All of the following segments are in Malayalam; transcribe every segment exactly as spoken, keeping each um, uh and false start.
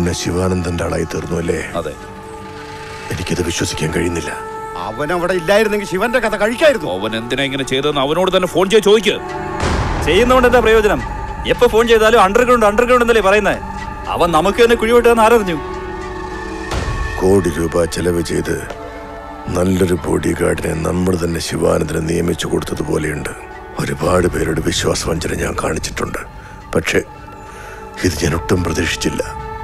പിന്നെ ശിവാനന്ദന്റെ ആളായി തീർന്നു അല്ലേ? അതെ. എനിക്കത് വിശ്വസിക്കാൻ കഴിയുന്നില്ല. അവൻ അവിടെ ഇല്ലായിരുന്നെങ്കിൽ ശിവന്റെ കഥ കഴിക്കായിരുന്നു. അവൻ എന്തിനാ ഇങ്ങനെ ചെയ്തതെന്ന് അവനോട് തന്നെ ഫോൺ ചെയ്ത് ചോദിക്കുക. ചെയ്യുന്നതുകൊണ്ട് എന്താ പ്രയോജനം? എപ്പോ ഫോൺ ചെയ്താലും അണ്ടർഗ്രൗണ്ട് അണ്ടർഗ്രൗണ്ട് എന്നല്ലേ പറയുന്നത്. അവൻ നമുക്ക് തന്നെ കുഴിവിട്ടെന്ന് ആരറിഞ്ഞു? കോടി രൂപ ചെലവ് ചെയ്ത് നല്ലൊരു ബോഡി ഗാർഡിനെ നമ്മൾ തന്നെ ശിവാനന്ദനെ നിയമിച്ചു കൊടുത്തതുപോലെയുണ്ട്. ഒരുപാട് പേരുടെ വിശ്വാസവഞ്ചന ഞാൻ കാണിച്ചിട്ടുണ്ട്. പക്ഷേ ഇത് ഞാൻ ഒട്ടും പ്രതീക്ഷിച്ചില്ല.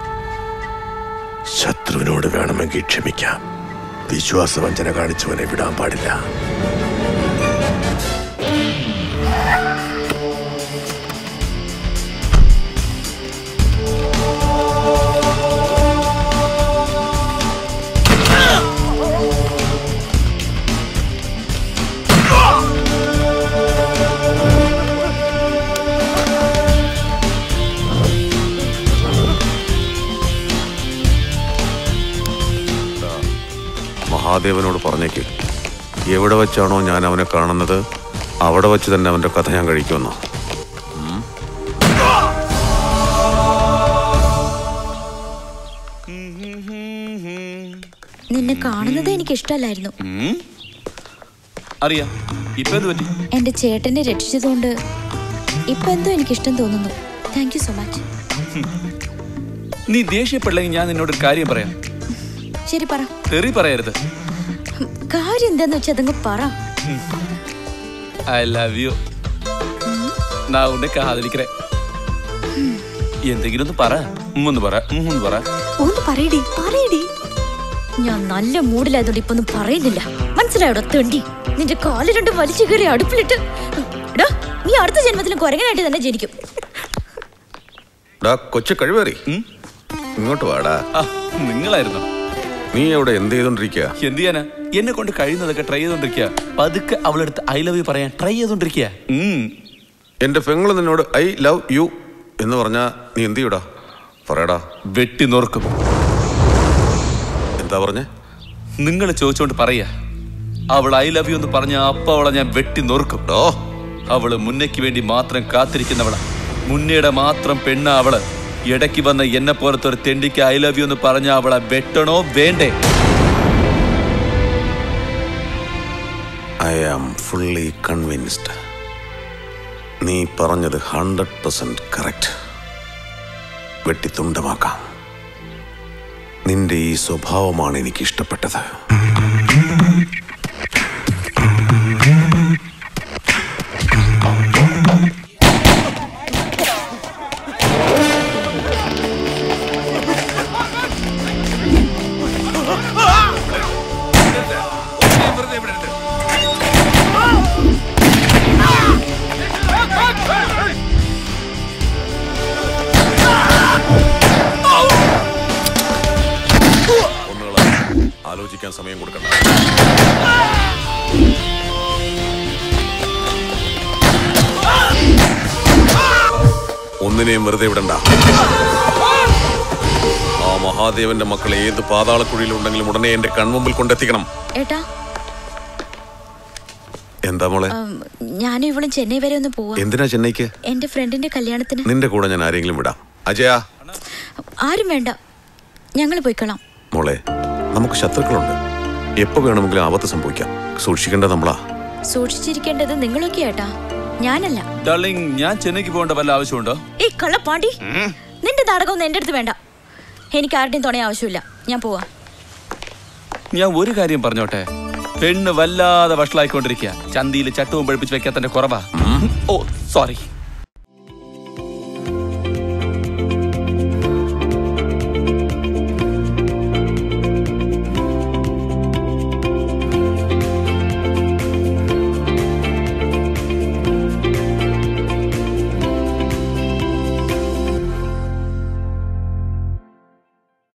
ശത്രുവിനോട് വേണമെങ്കിൽ ക്ഷമിക്കാം, വിശ്വാസവഞ്ചന കാണിച്ചവനെ വിടാൻ പാടില്ല. മഹാദേവനോട് പറഞ്ഞേക്ക്, എവിടെ വെച്ചാണോ ഞാൻ അവനെ കാണുന്നത് അവിടെ വെച്ച് തന്നെ അവന്റെ കഥ ഞാൻ കഴിക്കുമെന്നോ. നിന്നെ കാണുന്നത് എനിക്ക് ഇഷ്ടമല്ലായിരുന്നു. അറിയാം. ഇപ്പൊ എന്ത് പറ്റി? എന്റെ ചേട്ടനെ രക്ഷിച്ചതുകൊണ്ട് ഇപ്പൊ എന്തോ എനിക്ക് ഇഷ്ടം തോന്നുന്നു. Thank you so much. നീ ദേഷ്യപ്പെടില്ലെങ്കിൽ ഞാൻ നിന്നോട് ഒരു കാര്യം പറയാം. ശരി, പറ. തെറി പറയരുത്. കാര്യം എന്താന്ന് വെച്ചാ അതങ്ങ് പറ. I love you. ഞാൻ ഉന്നെ കാതലിക്കറേ. എന്തെങ്കിലും ഒന്ന് പറ. ഒന്ന് പറ. ഒന്ന് പറ. ഒന്ന് പറയടി, പറയടി. ഞാൻ നല്ല മൂഡിലായതുകൊണ്ട് ഇപ്പൊ ഒന്നും പറയുന്നില്ല. മനസ്സിലായോടോ തെണ്ടി? നിന്റെ കാല് രണ്ട് വലിച്ചു കയറി അടുപ്പിലിട്ട്. നീ അടുത്ത ജന്മത്തിലും കുരങ്ങനായിട്ട് തന്നെ ജനിക്കും. കൊച്ചു കഴിവേറി, ഇങ്ങോട്ട് വാടാ. നിങ്ങളായിരുന്നു. നീ എവിടെ എന്ത് ചെയ്തോണ്ടിരിക്കുക? എന്ത് ചെയ്യാനാ? എന്നെ കൊണ്ട് കഴിയുന്നതൊക്കെ ട്രൈ ചെയ്തോണ്ടിരിക്കുക. പതുക്കെ അവളെടുത്ത് ഐ ലവ് യു പറയാൻ ട്രൈ ചെയ്തോണ്ടിരിക്കുക. എന്റെ പെങ്ങള് നിന്നോട് ഐ ലവ് യു എന്ന് പറഞ്ഞാ നീ എന്ത് ചെയ്യൂടാ? പറയടാ. വെട്ടി നോർക്കും. എന്താ പറഞ്ഞേ? നിങ്ങൾ ചോദിച്ചോണ്ട് പറയാ. അവൾ ഐ ലവ് യു എന്ന് പറഞ്ഞ അപ്പ അവളെ ഞാൻ വെട്ടി നോർക്കും. അവള് മുന്നയ്ക്ക് വേണ്ടി മാത്രം കാത്തിരിക്കുന്നവളാ. മുന്നയുടെ മാത്രം പെണ്ണ അവള്. ഇടയ്ക്ക് വന്ന എന്നെ പോലത്തെ ഒരു തെണ്ടിക്ക് ഐ ലവ് യു എന്ന് പറഞ്ഞ അവളെ വെട്ടണോ വേണ്ടേ? I am fully convinced. നീ പറഞ്ഞത് ഹൺഡ്രഡ് പെർസെന്റ് കറക്റ്റ്. വെട്ടിത്തുണ്ടമാക്കാം. നിന്റെ ഈ സ്വഭാവമാണ് എനിക്ക് ഇഷ്ടപ്പെട്ടത്. ആലോചിക്കാൻ സമയം കൊടുക്കണ്ട. ഒന്നിനെയും വെറുതെ വിടണ്ട. ആ മഹാദേവന്റെ മക്കളെ ഏത് പാതാളക്കുഴിയിലുണ്ടെങ്കിലും ഉടനെ എന്റെ കൺമുമ്പിൽ കൊണ്ടെത്തിക്കണം. ഏട്ടാ, എന്താ മോളെ? ഞാനും ഇവളും ചെന്നൈ വരെ ഒന്ന് പോവാ. എന്തിനാ ചെന്നൈക്ക്? എന്റെ ഫ്രണ്ടിന്റെ കല്യാണത്തിന്. നിന്റെ കൂടെ ഞാൻ ആരെങ്കിലും വിടാം. അജയ. ആരും വേണ്ട, ഞങ്ങൾ പോയിക്കളാം. മോളെ, നമുക്ക് ശത്രുക്കളുണ്ട്. എപ്പോ വേണമെങ്കിലും ആപത്ത് സംഭവിക്കാം. സൂക്ഷിക്കേണ്ടത് നമ്മളാ. സൂക്ഷിച്ചിരിക്കേണ്ടത് നിങ്ങളൊക്കെ ഏട്ടാ, ഞാനല്ല. ഡാർലിംഗ്, ഞാൻ ചെന്നൈക്ക് പോകേണ്ട വല്ല ആവശ്യമുണ്ടോ? ഏയ് കള്ളപ്പാണ്ടി, നിന്റെ നാടകമൊന്നും എന്റെ അടുത്ത് വേണ്ട. എനിക്ക് ആരുടെയും തുണ ആവശ്യമില്ല. ഞാൻ പോവാ. ഞാൻ ഒരു കാര്യം പറഞ്ഞോട്ടെ. പെണ്ണ് വല്ലാതെ വഷളായിക്കൊണ്ടിരിക്കുക. ചന്തിയിൽ ചട്ടവും പഴിപ്പിച്ച് വെക്കാത്തന്റെ കുറവാ. Oh sorry.